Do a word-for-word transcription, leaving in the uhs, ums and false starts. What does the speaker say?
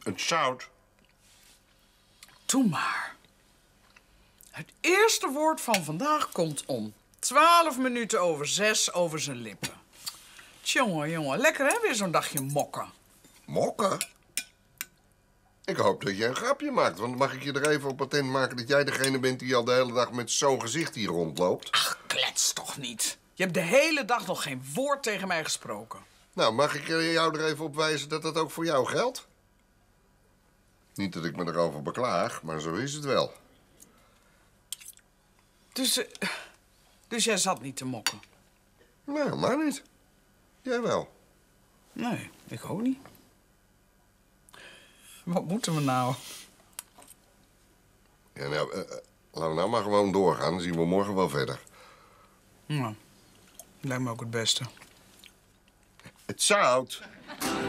Het zout. Doe maar. Het eerste woord van vandaag komt om twaalf minuten over zes over zijn lippen. Tjonge, jongen, lekker hè, weer zo'n dagje mokken. Mokken? Ik hoop dat je een grapje maakt, want dan mag ik je er even op patent maken dat jij degene bent die al de hele dag met zo'n gezicht hier rondloopt. Ach, klets toch niet. Je hebt de hele dag nog geen woord tegen mij gesproken. Nou, mag ik jou er even op wijzen dat dat ook voor jou geldt? Niet dat ik me erover beklaag, maar zo is het wel. Dus, uh, dus jij zat niet te mokken? Nou, maar niet. Jij wel. Nee, ik ook niet. Wat moeten we nou? Ja, nou, uh, uh, laten we nou maar gewoon doorgaan. Dan zien we morgen wel verder. Nou, lijkt me ook het beste. Het zout.